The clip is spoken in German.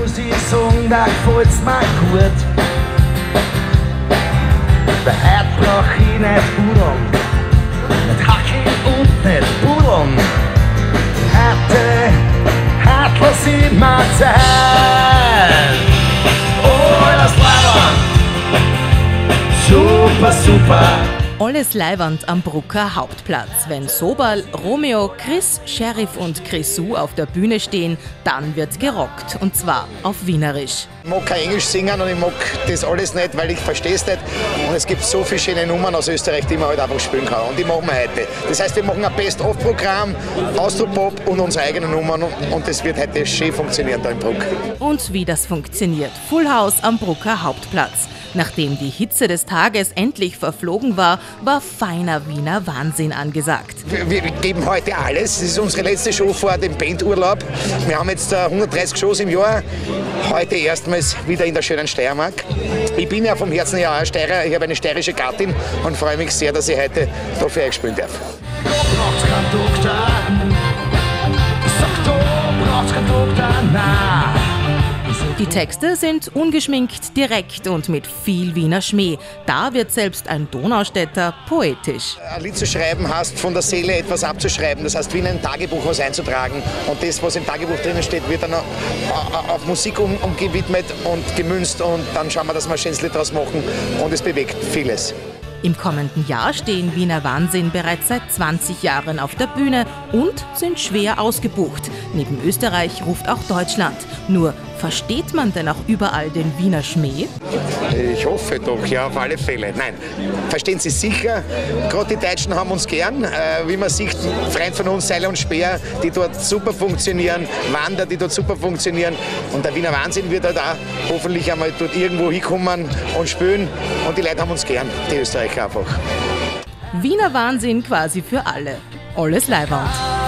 muss ich sagen, da gefällt's mir gut. Weil heute brauch ich nicht Budeln, nicht hackeln und nicht budeln. Heute lass ich mir Zeit. Oh, alles Leibwand, super, super. Alles Leiwand am Brucker Hauptplatz. Wenn Sobal, Romeo, Chris, Sheriff und Chrisou auf der Bühne stehen, dann wird gerockt. Und zwar auf Wienerisch. Ich mag kein Englisch singen und ich mag das alles nicht, weil ich verstehe es nicht. Und es gibt so viele schöne Nummern aus Österreich, die man halt einfach spielen kann. Und die machen wir heute. Das heißt, wir machen ein Best-of-Programm, Austropop und unsere eigenen Nummern. Und das wird heute schön funktionieren da im Bruck. Und wie das funktioniert. Full House am Brucker Hauptplatz. Nachdem die Hitze des Tages endlich verflogen war, war feiner Wiener Wahnsinn angesagt. Wir geben heute alles. Das ist unsere letzte Show vor dem Bandurlaub. Wir haben jetzt 130 Shows im Jahr. Heute erstmals wieder in der schönen Steiermark. Ich bin ja vom Herzen her auch Steirer. Ich habe eine steirische Gattin und freue mich sehr, dass ich heute da für euch spielen darf. Braucht's kein Doktor? Ich sag, du brauchst kein Doktor, na. Die Texte sind ungeschminkt, direkt und mit viel Wiener Schmäh. Da wird selbst ein Donaustädter poetisch. Ein Lied zu schreiben heißt, von der Seele etwas abzuschreiben. Das heißt, wie in ein Tagebuch was einzutragen. Und das, was im Tagebuch drinnen steht, wird dann auf Musik umgewidmet und gemünzt. Und dann schauen wir, dass wir ein schönes Lied draus machen. Und es bewegt vieles. Im kommenden Jahr stehen Wiener Wahnsinn bereits seit 20 Jahren auf der Bühne und sind schwer ausgebucht. Neben Österreich ruft auch Deutschland. Nur versteht man denn auch überall den Wiener Schmäh? Ich hoffe doch, ja, auf alle Fälle. Nein, verstehen Sie sicher. Gerade die Deutschen haben uns gern. Wie man sieht, Freund von uns, Seile und Speer, die dort super funktionieren, Wander, die dort super funktionieren. Und der Wiener Wahnsinn wird halt auch hoffentlich einmal dort irgendwo hinkommen und spielen. Und die Leute haben uns gern, die Österreicher einfach. Wiener Wahnsinn quasi für alle. Alles Leiwand.